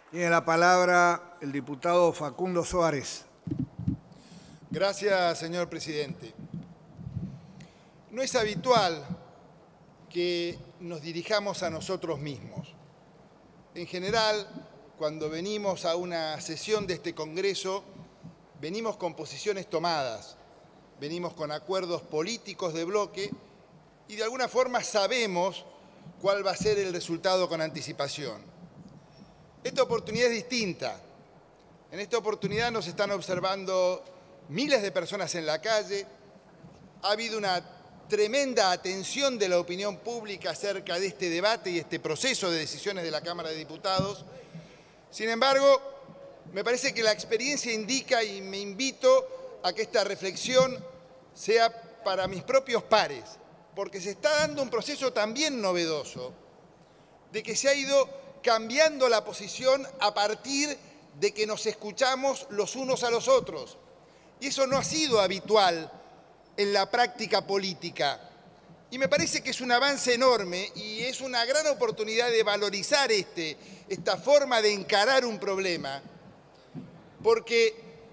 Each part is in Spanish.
Tiene la palabra el diputado Facundo Suárez. Gracias, señor presidente. No es habitual que nos dirijamos a nosotros mismos. En general, cuando venimos a una sesión de este Congreso, venimos con posiciones tomadas, venimos con acuerdos políticos de bloque y de alguna forma sabemos cuál va a ser el resultado con anticipación. Esta oportunidad es distinta. En esta oportunidad nos están observando miles de personas en la calle. Ha habido una tremenda atención de la opinión pública acerca de este debate y este proceso de decisiones de la Cámara de Diputados. Sin embargo, me parece que la experiencia indica y me invito a que esta reflexión sea para mis propios pares, porque se está dando un proceso también novedoso de que se ha ido cambiando la posición a partir de que nos escuchamos los unos a los otros. Y eso no ha sido habitual en la práctica política. Y me parece que es un avance enorme y es una gran oportunidad de valorizar esta forma de encarar un problema, porque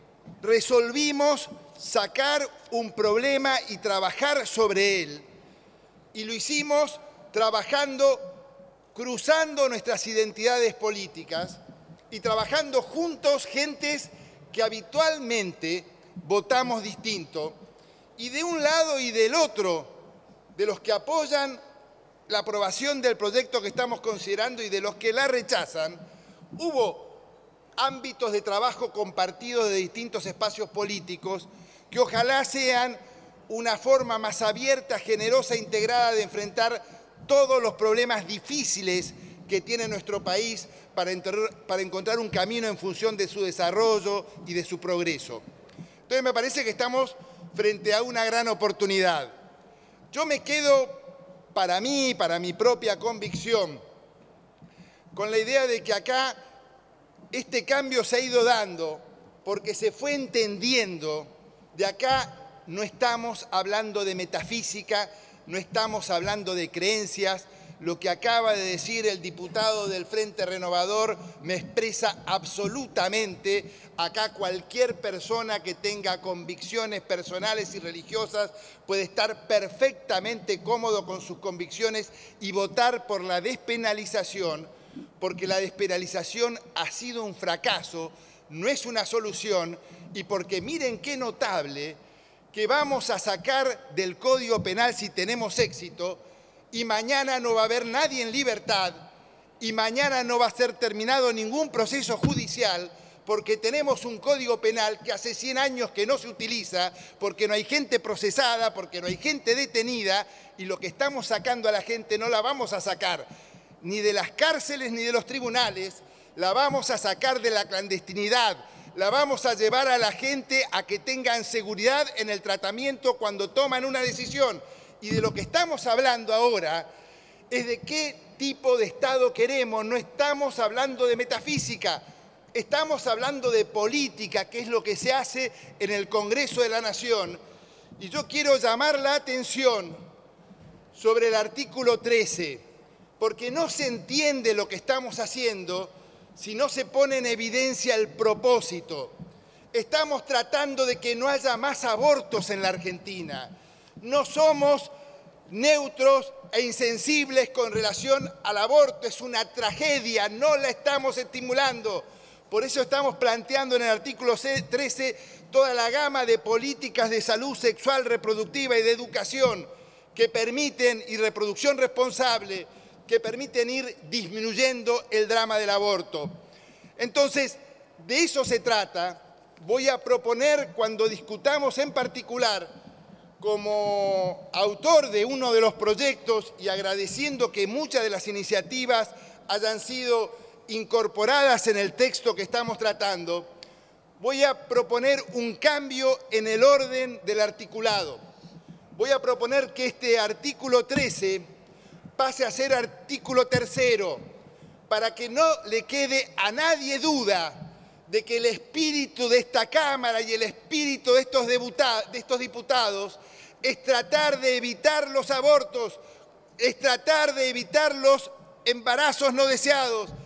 resolvimos sacar un problema y trabajar sobre él. Y lo hicimos trabajando, cruzando nuestras identidades políticas y trabajando juntos gentes que habitualmente votamos distinto, y de un lado y del otro, de los que apoyan la aprobación del proyecto que estamos considerando y de los que la rechazan, hubo ámbitos de trabajo compartidos de distintos espacios políticos que ojalá sean una forma más abierta, generosa e integrada de enfrentar todos los problemas difíciles que tiene nuestro país para encontrar un camino en función de su desarrollo y de su progreso. Entonces me parece que estamos frente a una gran oportunidad. Yo me quedo, para mí, para mi propia convicción, con la idea de que acá este cambio se ha ido dando porque se fue entendiendo. De acá no estamos hablando de metafísica, no estamos hablando de creencias. Lo que acaba de decir el diputado del Frente Renovador me expresa absolutamente. Acá cualquier persona que tenga convicciones personales y religiosas puede estar perfectamente cómodo con sus convicciones y votar por la despenalización, porque la despenalización ha sido un fracaso, no es una solución, y porque miren qué notable que vamos a sacar del Código Penal si tenemos éxito, y mañana no va a haber nadie en libertad, y mañana no va a ser terminado ningún proceso judicial, porque tenemos un Código Penal que hace 100 años que no se utiliza, porque no hay gente procesada, porque no hay gente detenida, y lo que estamos sacando a la gente no la vamos a sacar ni de las cárceles ni de los tribunales, la vamos a sacar de la clandestinidad, la vamos a llevar a la gente a que tengan seguridad en el tratamiento cuando toman una decisión. Y de lo que estamos hablando ahora es de qué tipo de Estado queremos. No estamos hablando de metafísica, estamos hablando de política, que es lo que se hace en el Congreso de la Nación. Y yo quiero llamar la atención sobre el artículo 13, porque no se entiende lo que estamos haciendo si no se pone en evidencia el propósito. Estamos tratando de que no haya más abortos en la Argentina. No somos neutros e insensibles con relación al aborto. Es una tragedia, no la estamos estimulando. Por eso estamos planteando en el artículo 13 toda la gama de políticas de salud sexual, reproductiva y de educación que permiten, y reproducción responsable, que permiten ir disminuyendo el drama del aborto. Entonces, de eso se trata. Voy a proponer, cuando discutamos en particular, como autor de uno de los proyectos y agradeciendo que muchas de las iniciativas hayan sido incorporadas en el texto que estamos tratando, voy a proponer un cambio en el orden del articulado. Voy a proponer que este artículo 13 pase a ser artículo 3º, para que no le quede a nadie duda de que el espíritu de esta Cámara y el espíritu de estos diputados es tratar de evitar los abortos, es tratar de evitar los embarazos no deseados,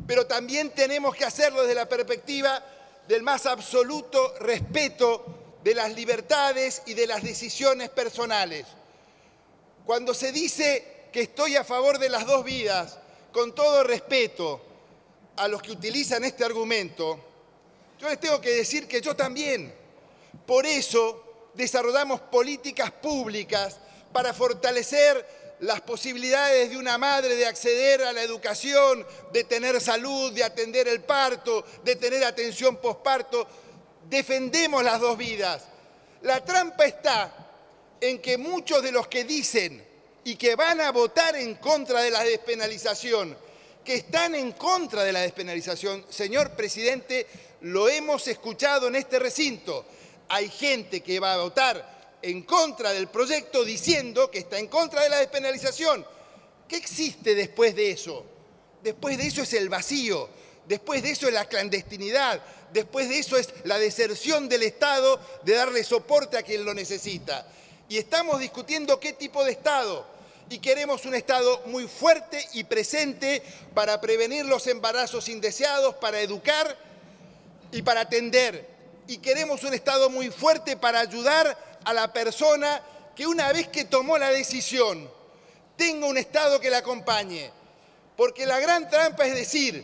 pero también tenemos que hacerlo desde la perspectiva del más absoluto respeto de las libertades y de las decisiones personales. Cuando se dice que estoy a favor de las dos vidas, con todo respeto a los que utilizan este argumento, yo les tengo que decir que yo también. Por eso desarrollamos políticas públicas para fortalecer las posibilidades de una madre de acceder a la educación, de tener salud, de atender el parto, de tener atención posparto. Defendemos las dos vidas. La trampa está en que muchos de los que dicen y que van a votar en contra de la despenalización, que están en contra de la despenalización, señor presidente, lo hemos escuchado en este recinto. Hay gente que va a votar en contra del proyecto diciendo que está en contra de la despenalización. ¿Qué existe después de eso? Después de eso es el vacío, después de eso es la clandestinidad, después de eso es la deserción del Estado de darle soporte a quien lo necesita. Y estamos discutiendo qué tipo de Estado. Y queremos un Estado muy fuerte y presente para prevenir los embarazos indeseados, para educar y para atender. Y queremos un Estado muy fuerte para ayudar a la persona que una vez que tomó la decisión tenga un Estado que la acompañe. Porque la gran trampa es decir,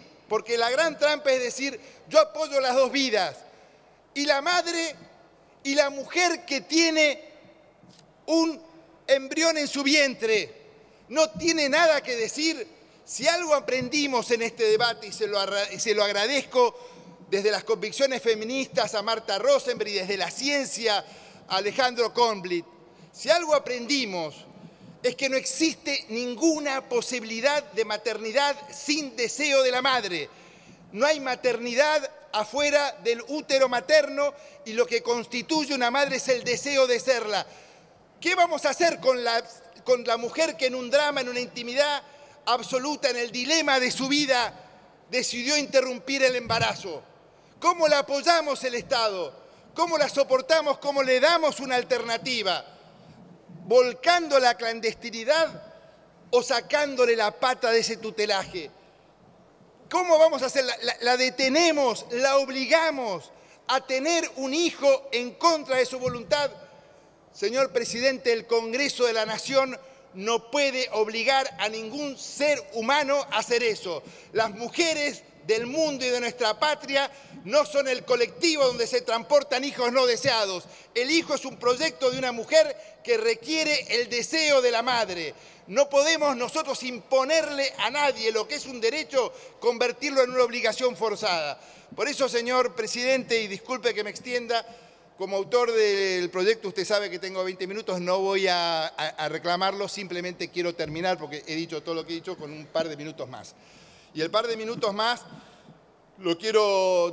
yo apoyo las dos vidas. Y la madre y la mujer que tiene un embrión en su vientre no tiene nada que decir. Si algo aprendimos en este debate, y se lo agradezco desde las convicciones feministas a Marta Rosenberg y desde la ciencia a Alejandro Kornblit, si algo aprendimos es que no existe ninguna posibilidad de maternidad sin deseo de la madre. No hay maternidad afuera del útero materno y lo que constituye una madre es el deseo de serla. ¿Qué vamos a hacer con la mujer que en un drama, en una intimidad absoluta, en el dilema de su vida, decidió interrumpir el embarazo? ¿Cómo la apoyamos el Estado? ¿Cómo la soportamos? ¿Cómo le damos una alternativa? ¿Volcando la clandestinidad o sacándole la pata de ese tutelaje? ¿Cómo vamos a hacerla? ¿La detenemos? ¿La obligamos a tener un hijo en contra de su voluntad? Señor presidente, el Congreso de la Nación no puede obligar a ningún ser humano a hacer eso. Las mujeres del mundo y de nuestra patria no son el colectivo donde se transportan hijos no deseados. El hijo es un proyecto de una mujer que requiere el deseo de la madre. No podemos nosotros imponerle a nadie lo que es un derecho, convertirlo en una obligación forzada. Por eso, señor presidente, y disculpe que me extienda, como autor del proyecto, usted sabe que tengo 20 minutos, no voy a reclamarlo, simplemente quiero terminar, porque he dicho todo lo que he dicho, con un par de minutos más. Y el par de minutos más lo quiero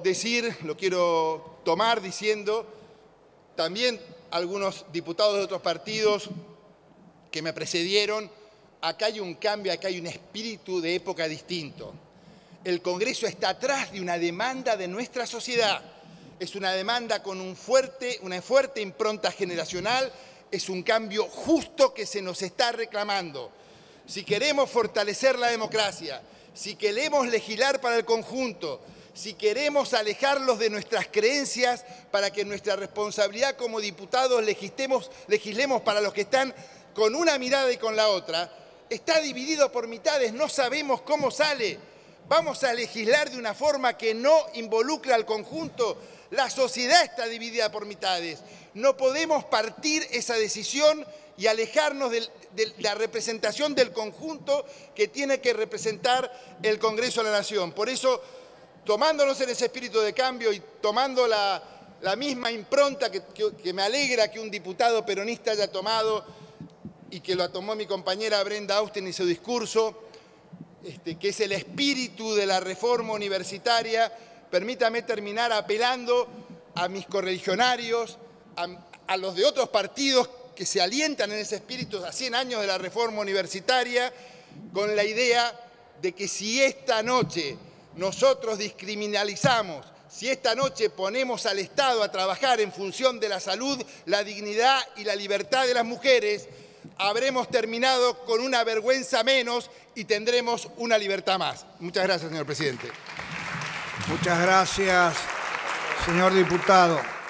tomar diciendo, también algunos diputados de otros partidos que me precedieron, acá hay un cambio, acá hay un espíritu de época distinto. El Congreso está atrás de una demanda de nuestra sociedad. Es una demanda con una fuerte impronta generacional, es un cambio justo que se nos está reclamando. Si queremos fortalecer la democracia, si queremos legislar para el conjunto, si queremos alejarlos de nuestras creencias para que nuestra responsabilidad como diputados legislemos para los que están con una mirada y con la otra, está dividido por mitades, no sabemos cómo sale. Vamos a legislar de una forma que no involucre al conjunto. La sociedad está dividida por mitades. No podemos partir esa decisión y alejarnos de la representación del conjunto que tiene que representar el Congreso de la Nación. Por eso, tomándonos en ese espíritu de cambio y tomando la misma impronta que me alegra que un diputado peronista haya tomado y que lo tomó mi compañera Brenda Austin en su discurso, que es el espíritu de la reforma universitaria, permítame terminar apelando a mis correligionarios, a los de otros partidos que se alientan en ese espíritu a 100 años de la reforma universitaria, con la idea de que si esta noche nosotros descriminalizamos, si esta noche ponemos al Estado a trabajar en función de la salud, la dignidad y la libertad de las mujeres, habremos terminado con una vergüenza menos y tendremos una libertad más. Muchas gracias, señor presidente. Muchas gracias, señor diputado.